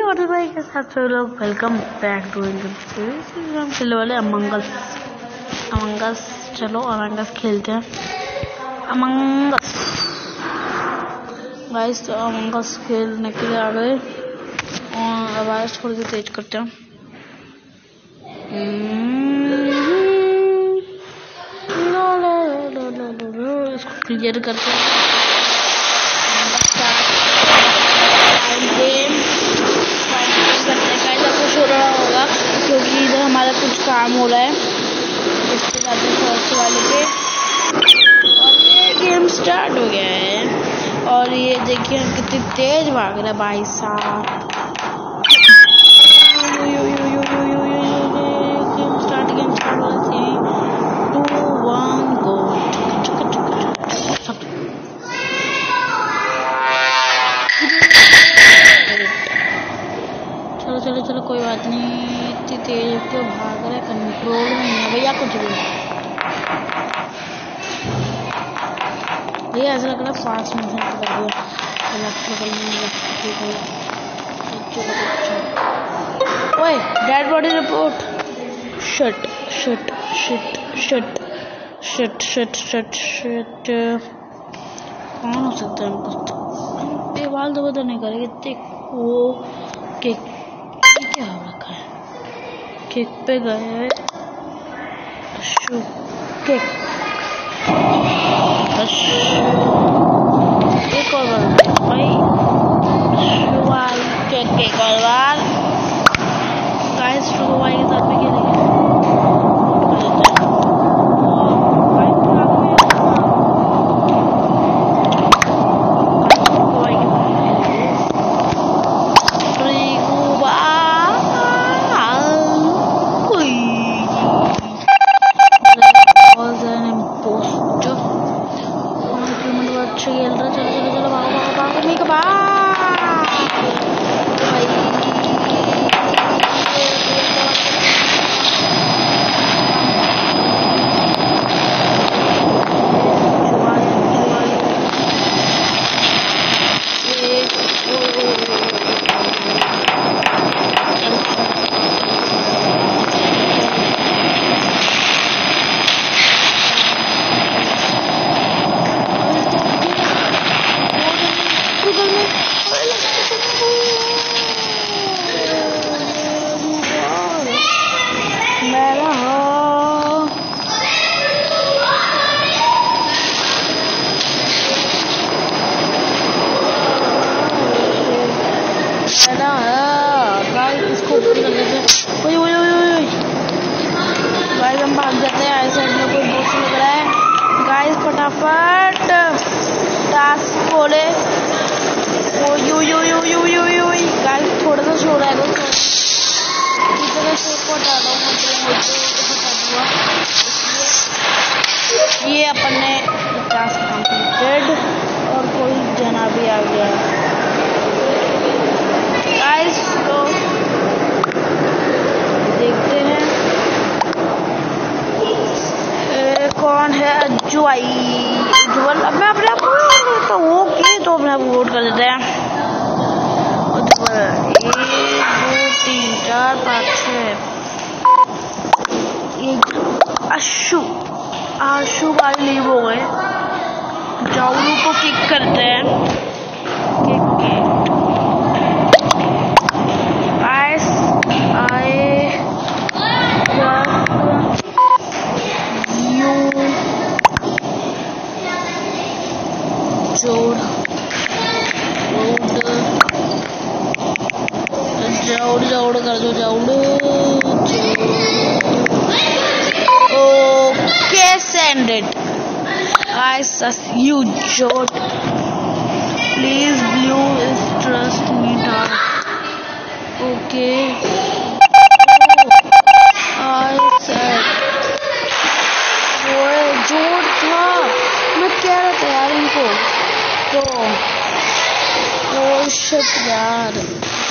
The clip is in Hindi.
और भाई के साथ सब लोग वेलकम बैक टू हम खेलने वाले अमंगस। चलो अमंगस खेलते हैं। अमंगस गाइस, तो अमंगस खेलने के लिए आ गए और आवाज थोड़ी सी तेज करते हैं। इसको क्लियर करते हैं। हो रहा होगा क्योंकि इधर हमारा कुछ काम हो रहा है, इसके बाद फर्स्ट वाले पे और ये गेम स्टार्ट हो गया है। और ये देखिए हम कितनी तेज भाग रहे हैं भाई साहब। गेम स्टार्ट हो रहा है। 2 1 गो। चलो कोई बात नहीं। इतनी तेज पे भाग रहे, कंट्रोल में नहीं है भैया कुछ भी। भैया ऐसा लग रहा है फास्ट मोशन कर दिया। ओए dead body report. Shut shut shut shut shut shut shut shut. कौन हो सकता है हमको? दीवार तो बदल नहीं करेगी। देख वो केक क्या हो रखा है। केक पे गए। केक एक और बार भाई केक एक और बार गाइस शुरुआत के साथ में खेलेंगे। गाइस हम भाग जाते हैं। साइड में कोई बॉस लग रहा है। गाइस फटाफट टास्क खोले। गाइस थोड़ा सा शोर आएगा तो इधर शोर को हटा दो। ये अपन ने टास्क कंप्लीटेड और कोई जना भी आ गया गाइस। तो देखते हैं कौन है। उज्ज्वल अब मैं अपने आप तो वो की तो अपने आप वोट कर देते हैं। 1 2 3 4 5 6 आशु वाले लीव हो गए। जाऊलू को किक करते हैं। जोड़ कर दो okay send it guys you joke please blue is trust me dark okay I said वो जोड़ था। मैं कह रहा था यार इनको तो शिट यार।